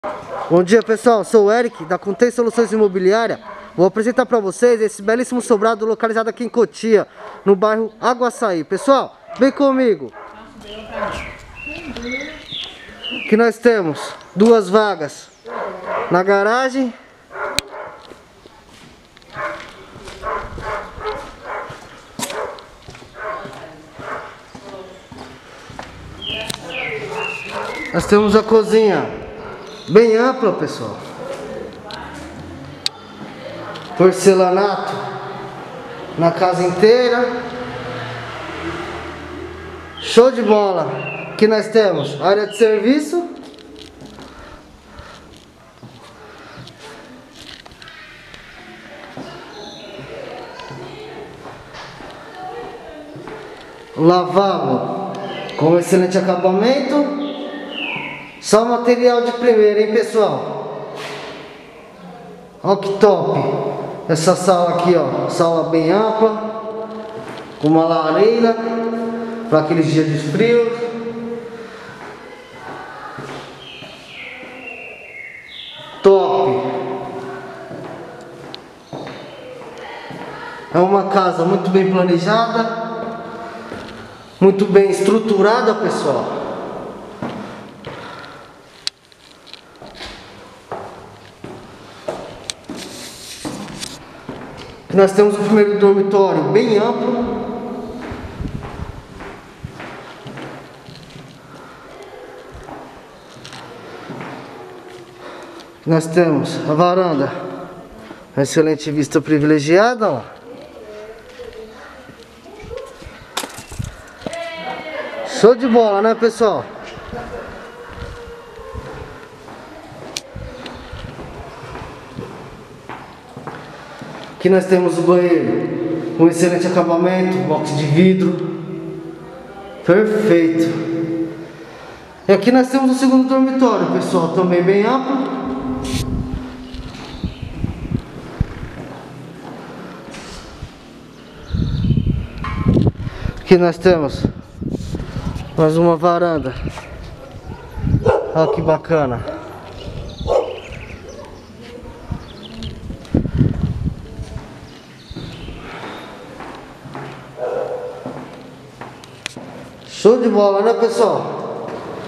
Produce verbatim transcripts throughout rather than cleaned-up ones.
Bom dia, pessoal, sou o Eric da Contei Soluções Imobiliária. Vou apresentar para vocês esse belíssimo sobrado localizado aqui em Cotia, no bairro Aguaçaí. Pessoal, vem comigo. Aqui nós temos duas vagas na garagem. Nós temos a cozinha bem ampla, pessoal. Porcelanato na casa inteira. Show de bola. Aqui nós temos área de serviço. Lavabo com excelente acabamento. Só material de primeira, hein, pessoal? Olha que top. Essa sala aqui, ó, sala bem ampla, com uma lareira para aqueles dias de frio. Top. É uma casa muito bem planejada, muito bem estruturada, pessoal. Nós temos o primeiro dormitório bem amplo. Nós temos a varanda, uma excelente vista privilegiada, ó. Show de bola, né, pessoal? Aqui nós temos o banheiro, um excelente acabamento, box de vidro, perfeito. E aqui nós temos o segundo dormitório, pessoal, também bem amplo. Aqui nós temos mais uma varanda. Olha que bacana. Show de bola, né, pessoal?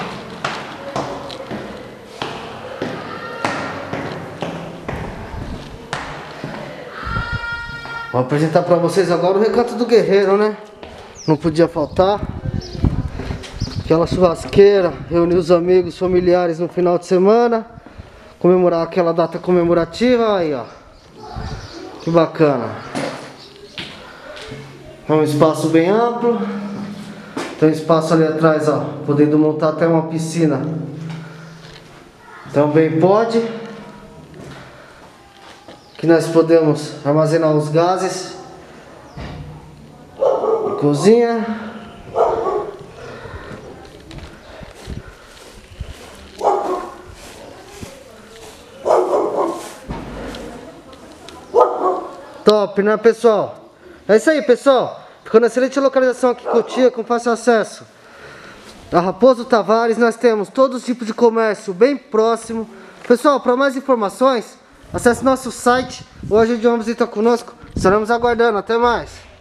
Vou apresentar para vocês agora o Recanto do Guerreiro, né? Não podia faltar. Aquela churrasqueira, reunir os amigos, familiares no final de semana, comemorar aquela data comemorativa. Aí, ó, que bacana. É um espaço bem amplo. Tem um espaço ali atrás, ó, podendo montar até uma piscina. Também pode. Aqui nós podemos armazenar os gases. Cozinha. Top, né, pessoal? É isso aí, pessoal. Ficou na excelente localização aqui em Cotia, com fácil acesso a Raposo Tavares. Nós temos todos os tipos de comércio bem próximo. Pessoal, para mais informações, acesse nosso site ou agende uma visita conosco. Estaremos aguardando. Até mais.